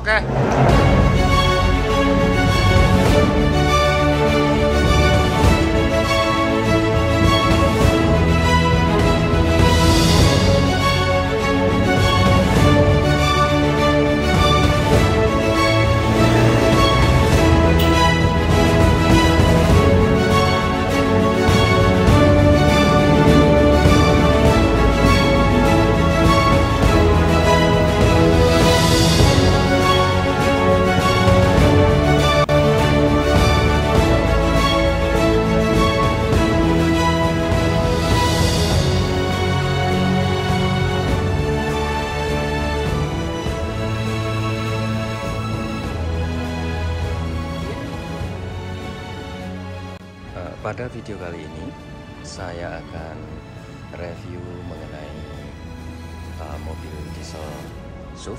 Oke. Pada video kali ini saya akan review mengenai mobil diesel SUV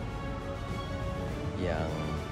yang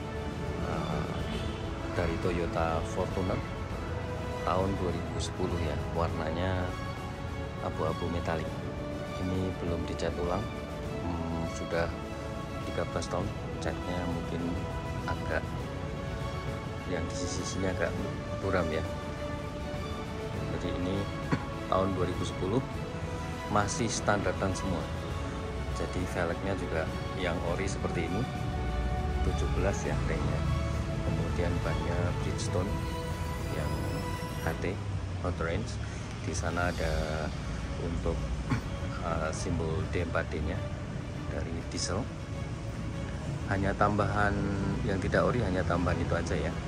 dari Toyota Fortuner tahun 2010 ya, warnanya abu-abu metalik. Ini belum dicat ulang, sudah 13 tahun, catnya mungkin agak yang di sisi-sisinya agak buram ya. Jadi ini tahun 2010 masih standaran semua. Jadi velgnya juga yang ori seperti ini 17 ya ringnya. Kemudian bannya Bridgestone yang HT Hot Range. Di sana ada untuk simbol D4D nya dari diesel. Hanya tambahan yang tidak ori, hanya tambahan itu aja ya.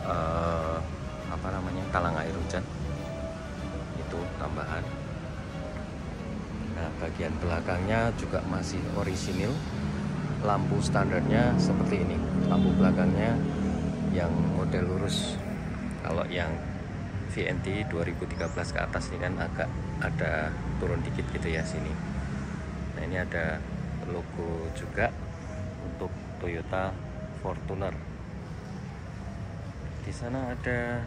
Talang air hujan itu tambahan. Nah, bagian belakangnya juga masih orisinil. Lampu standarnya seperti ini. Lampu belakangnya yang model lurus. Kalau yang VNT 2013 ke atas ini kan agak ada turun dikit gitu ya sini. Nah, ini ada logo juga untuk Toyota Fortuner. Di sana ada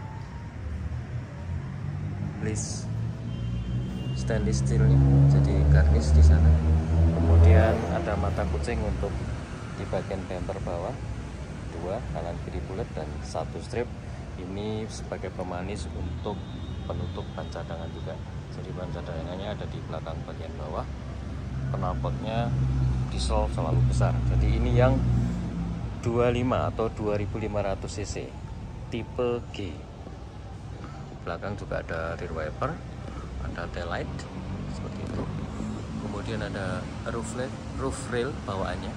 list stainless steelnya, jadi garnish di sana. Kemudian ada mata kucing untuk di bagian bumper bawah, 2 kanan kiri bulat dan 1 strip. Ini sebagai pemanis untuk penutup ban cadangan juga. Jadi ban cadangannya ada di belakang bagian bawah. Knalpotnya diesel selalu besar. Jadi ini yang 25 atau 2500 cc tipe G. Belakang juga ada rear wiper, ada tail light seperti itu. Kemudian ada roof rail bawaannya.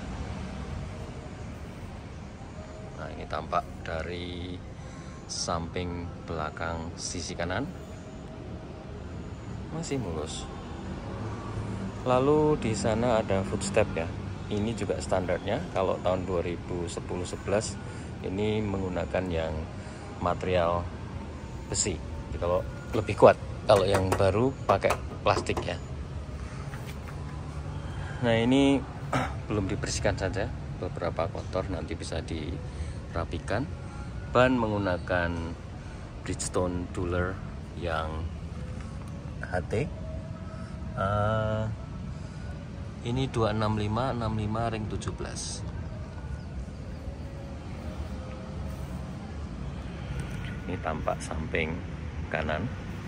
Nah, ini tampak dari samping belakang sisi kanan masih mulus. Lalu di sana ada footstep ya. Ini juga standarnya. Kalau tahun 2010-11 ini menggunakan yang material besi. Jadi kalau lebih kuat. Kalau yang baru pakai plastik ya. Nah, ini belum dibersihkan saja, beberapa kotor, nanti bisa dirapikan. Ban menggunakan Bridgestone Dueler yang HT. Ini 265 ring 17. Ini tampak samping kanan.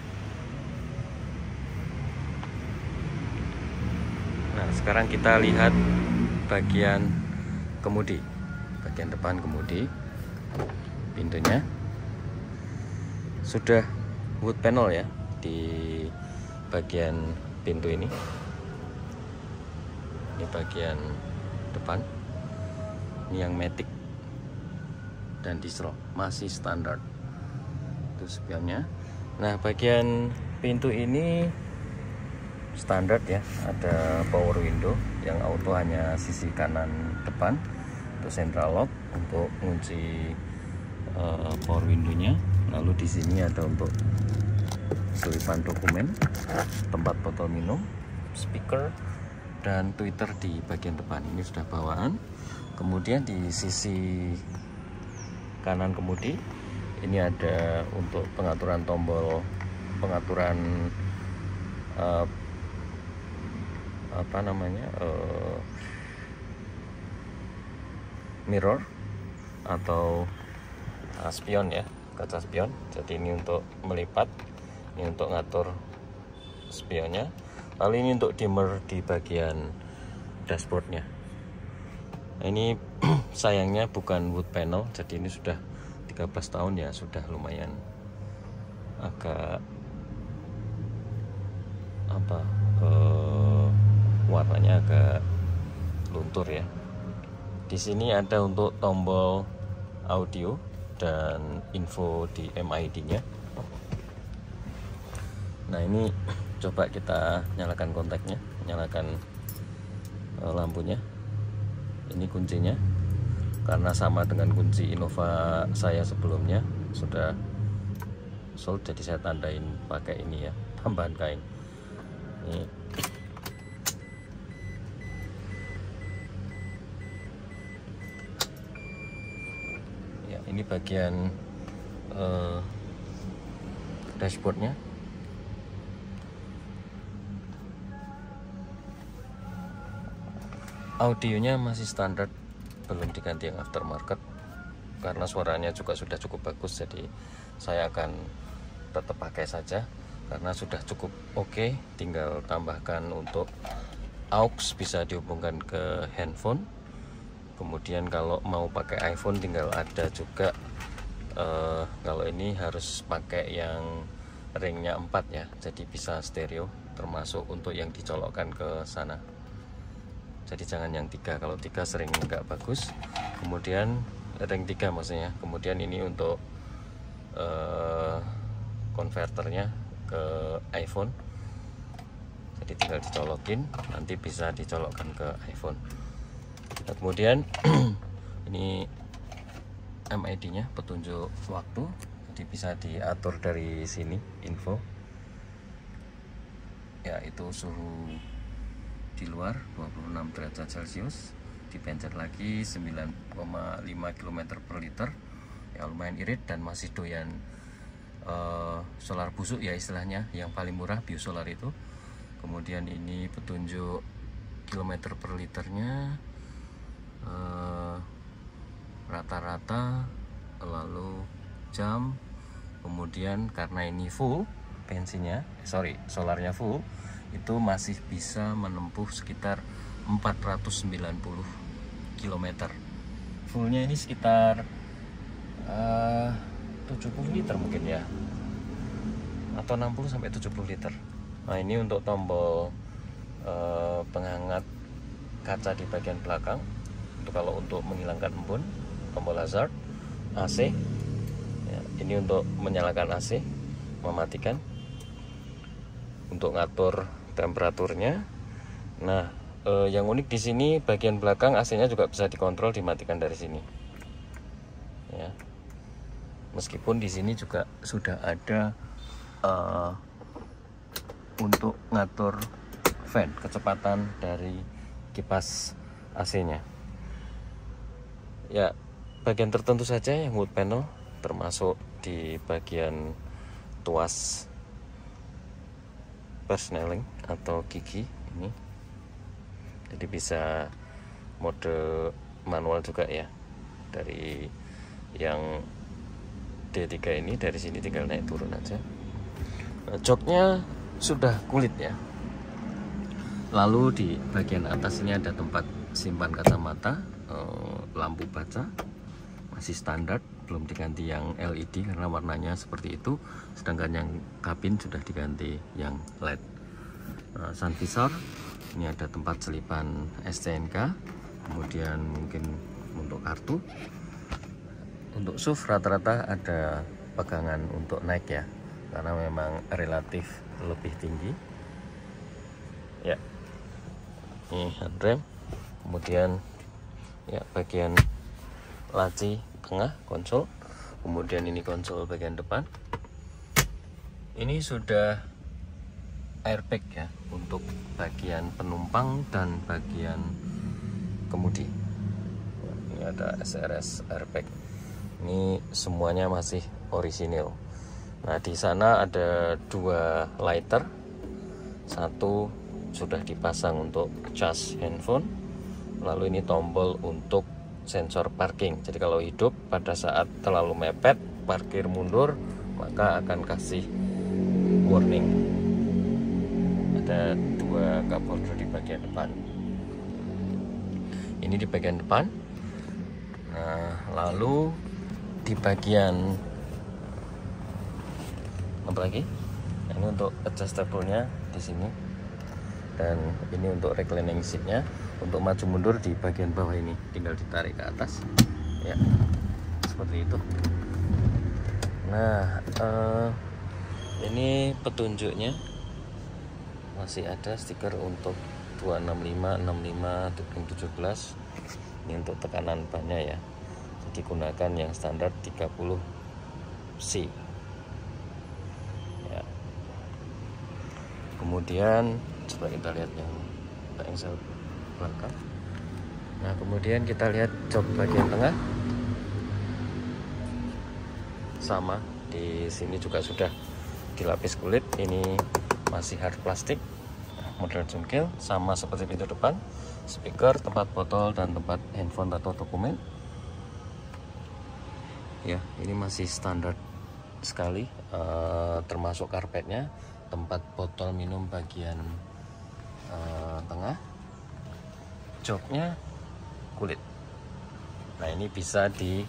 Nah, sekarang kita lihat bagian kemudi, bagian depan kemudi. Pintunya sudah wood panel ya di bagian pintu ini. Ini bagian depan. Ini yang matic dan diesel masih standar. Itu spionnya. Nah, bagian pintu ini standar ya, ada power window yang auto hanya sisi kanan depan. Itu central lock untuk mengunci power window-nya. Lalu di sini ada untuk selipan dokumen, tempat botol minum, speaker, dan tweeter di bagian depan. Ini sudah bawaan. Kemudian di sisi kanan kemudi ini ada untuk pengaturan tombol, pengaturan mirror atau spion ya, kaca spion. Jadi ini untuk melipat, ini untuk ngatur spionnya. Lalu ini untuk dimmer di bagian dashboardnya. Nah, ini sayangnya bukan wood panel, jadi ini sudah 13 tahun ya, sudah lumayan agak warnanya agak luntur ya. Di sini ada untuk tombol audio dan info di MID-nya. Nah, ini coba kita nyalakan kontaknya, nyalakan lampunya. Ini kuncinya, karena sama dengan kunci Innova saya sebelumnya sudah sold, jadi saya tandain pakai ini ya, tambahan kain. Ini ya, ini bagian dashboardnya. Audionya masih standar, belum diganti yang aftermarket, karena suaranya juga sudah cukup bagus, jadi saya akan tetap pakai saja karena sudah cukup oke. Tinggal tambahkan untuk aux, bisa dihubungkan ke handphone. Kemudian kalau mau pakai iPhone tinggal ada juga, kalau ini harus pakai yang ringnya 4 ya, jadi bisa stereo, termasuk untuk yang dicolokkan ke sana. Jadi jangan yang 3, kalau 3 sering nggak bagus. Kemudian ring 3 maksudnya. Kemudian ini untuk konverternya ke iPhone, jadi tinggal dicolokin, nanti bisa dicolokkan ke iPhone. Nah, kemudian ini MID-nya, petunjuk waktu, jadi bisa diatur dari sini, info ya, itu suhu di luar 26 derajat Celcius, dipencet lagi 9,5 km per liter ya, lumayan irit dan masih doyan solar busuk ya istilahnya, yang paling murah biosolar itu. Kemudian ini petunjuk kilometer per liternya, rata-rata, lalu jam. Kemudian karena ini full bensinnya, solarnya full, itu masih bisa menempuh sekitar 490 km. Fullnya ini sekitar 70 liter mungkin ya, atau 60 sampai 70 liter. Nah, ini untuk tombol penghangat kaca di bagian belakang, untuk menghilangkan embun, tombol hazard, AC ya, ini untuk menyalakan AC, mematikan, untuk ngatur temperaturnya. Nah, yang unik di sini bagian belakang AC-nya juga bisa dikontrol, dimatikan dari sini ya. Meskipun di sini juga sudah ada untuk ngatur fan, kecepatan dari kipas AC-nya ya. Bagian tertentu saja yang wood panel, termasuk di bagian tuas persneling atau gigi ini, jadi bisa mode manual juga ya. Dari yang D3 ini, dari sini tinggal naik turun aja. Nah, joknya sudah kulit ya. Lalu di bagian atas ini ada tempat simpan kacamata, lampu baca masih standar, belum diganti yang LED karena warnanya seperti itu, sedangkan yang kabin sudah diganti yang LED. Sun visor, ini ada tempat selipan STNK, kemudian mungkin untuk kartu. Untuk SUV rata-rata ada pegangan untuk naik ya, karena memang relatif lebih tinggi ya. Ini handrem, kemudian ya bagian laci tengah konsol, kemudian ini konsol bagian depan. Ini sudah airbag ya untuk bagian penumpang dan bagian kemudi. Ini ada SRS airbag. Ini semuanya masih orisinil. Nah, di sana ada 2 lighter, satu sudah dipasang untuk cas handphone, lalu ini tombol untuk sensor parking. Jadi kalau hidup pada saat terlalu mepet parkir mundur, maka akan kasih warning. Ada 2 cup holder di bagian depan. Ini di bagian depan. Nah, lalu di bagian apa lagi? Ini untuk adjustable-nya di sini. Dan ini untuk reclining seat-nya. Untuk maju mundur di bagian bawah ini, tinggal ditarik ke atas. Ya, seperti itu. Nah, ini petunjuknya masih ada stiker untuk 265, 65, 17. Ini untuk tekanan bannya ya. Jadi gunakan yang standar 30 C. Ya. Kemudian coba kita lihat yang engsel belakang. Nah, kemudian kita lihat jok bagian tengah. Sama, di sini juga sudah dilapis kulit. Ini masih hard plastik, model jungkil, sama seperti pintu depan. Speaker, tempat botol, dan tempat handphone atau dokumen. Ya, ini masih standar sekali, termasuk karpetnya, tempat botol minum bagian tengah, joknya kulit. Nah, ini bisa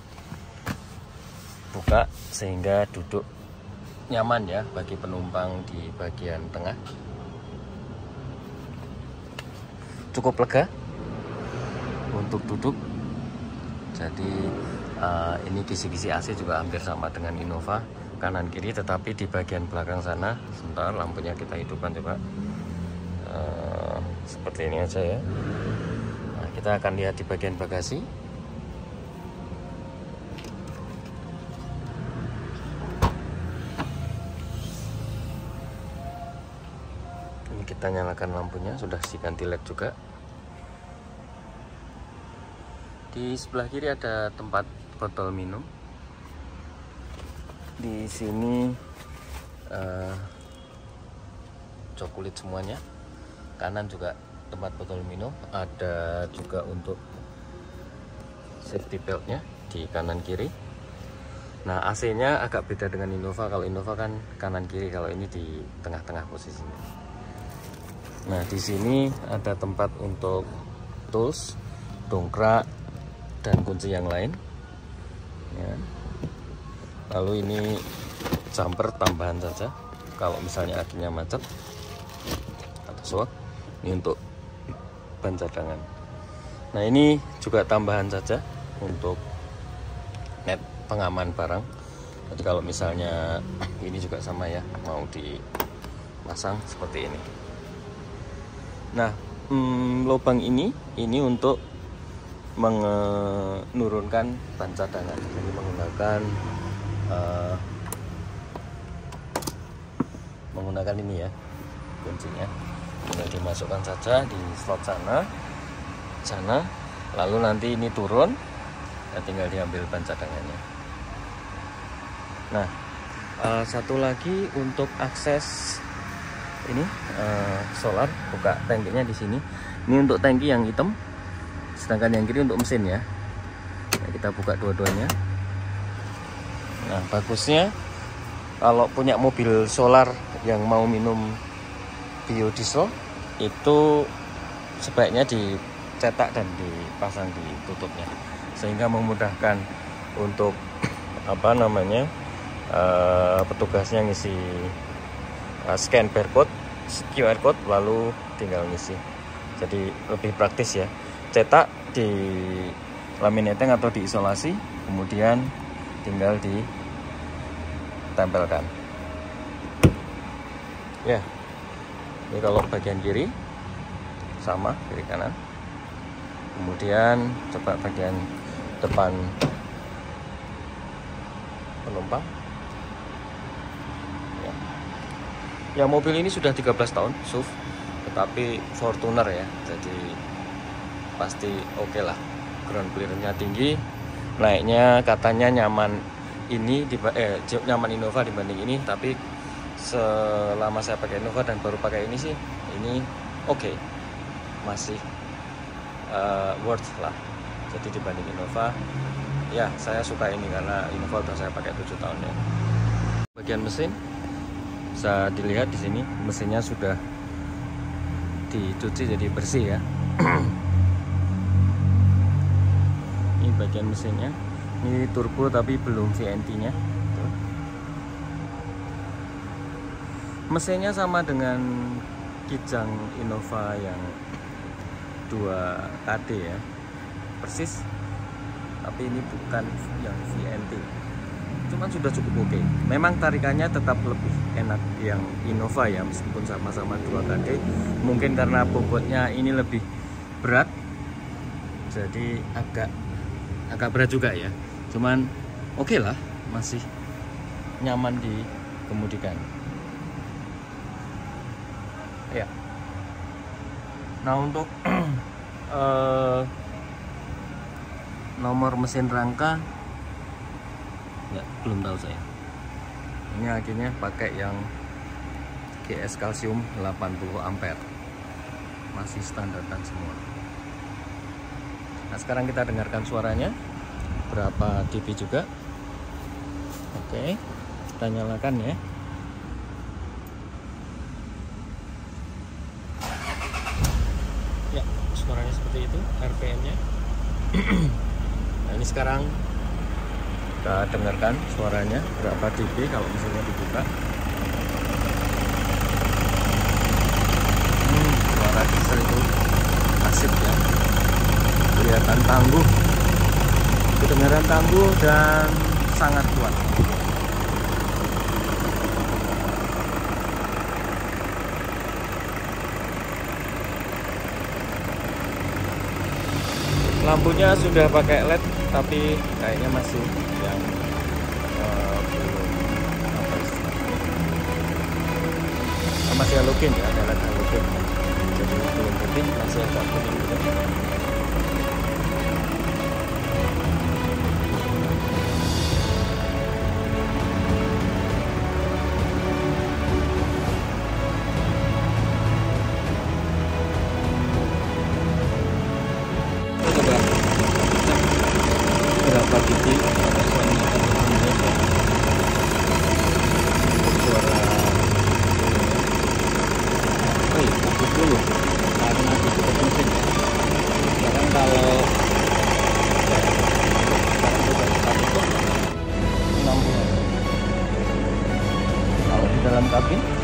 dibuka sehingga duduk nyaman ya bagi penumpang di bagian tengah. Cukup lega untuk duduk. Jadi ini kisi-kisi AC juga hampir sama dengan Innova, kanan kiri, tetapi di bagian belakang sana, sebentar lampunya kita hidupkan coba. Seperti ini aja ya. Nah, kita akan lihat di bagian bagasi. Ini kita nyalakan lampunya, sudah diganti LED juga. Di sebelah kiri ada tempat botol minum. Di sini jok kulit semuanya. Kanan juga tempat botol minum, ada juga untuk safety beltnya di kanan kiri. Nah, AC-nya agak beda dengan Innova. Kalau Innova kan kanan kiri, kalau ini di tengah-tengah posisinya. Nah, di sini ada tempat untuk tools, dongkrak, dan kunci yang lain ya. Lalu ini jumper tambahan saja kalau misalnya akhirnya macet atau suak. Ini untuk ban cadangan. Nah, ini juga tambahan saja untuk net pengaman barang. Jadi kalau misalnya ini juga sama ya, mau dipasang seperti ini. Nah, lubang ini untuk menurunkan ban cadangan. Jadi menggunakan ini ya kuncinya. Tinggal dimasukkan saja di slot sana, lalu nanti ini turun dan tinggal diambil ban cadangannya. Nah, satu lagi untuk akses ini solar, buka tangkinya di sini. Ini untuk tangki yang hitam, sedangkan yang kiri untuk mesin ya. Nah, kita buka dua-duanya. Nah, bagusnya kalau punya mobil solar yang mau minum biodiesel itu sebaiknya dicetak dan dipasang di tutupnya, sehingga memudahkan untuk petugasnya ngisi scan barcode, QR code, lalu tinggal ngisi. Jadi lebih praktis ya. Cetak di laminating atau diisolasi, kemudian tinggal ditempelkan ya. Ini kalau bagian kiri sama, kiri kanan. Kemudian coba bagian depan penumpang ya. Mobil ini sudah 13 tahun SUV, tetapi Fortuner ya, jadi pasti oke lah. Ground clearance-nya tinggi, naiknya katanya nyaman nyaman Innova dibanding ini, tapi selama saya pakai Innova dan baru pakai ini sih, ini oke, masih worth lah. Jadi dibanding Innova, ya saya suka ini karena Innova udah saya pakai 7 tahun ya. Bagian mesin bisa dilihat di sini, mesinnya sudah dicuci jadi bersih ya. Ini bagian mesinnya, ini turbo tapi belum VNT-nya. Mesinnya sama dengan Kijang Innova yang 2KD ya, persis, tapi ini bukan yang VNT, cuman sudah cukup oke. Memang tarikannya tetap lebih enak yang Innova ya, meskipun sama-sama 2KD. Mungkin karena bobotnya ini lebih berat, jadi agak berat juga ya, cuman oke lah, masih nyaman dikemudikan ya. Nah, untuk nomor mesin rangka ya belum tahu saya. Ini akhirnya pakai yang GS Calcium 80 ampere, masih standaran semua. Nah, sekarang kita dengarkan suaranya berapa dB juga. Oke, kita nyalakan ya. Ya, suaranya seperti itu, RPM-nya. Nah, ini sekarang kita dengarkan suaranya berapa dB kalau misalnya dibuka. Suara diesel itu asik ya, kelihatan tangguh, kedengaran tangguh dan sangat kuat. Lampunya sudah pakai LED, tapi kayaknya masih yang belum apa istilahnya, masih halogen ya, ada LED halogen, jadi belum putih, masih agak kuning gitu. Berapa dB suaranya suara 70 karena itu mesin ya. Sekarang kalau sekarang itu 60. Kalau di dalam kabin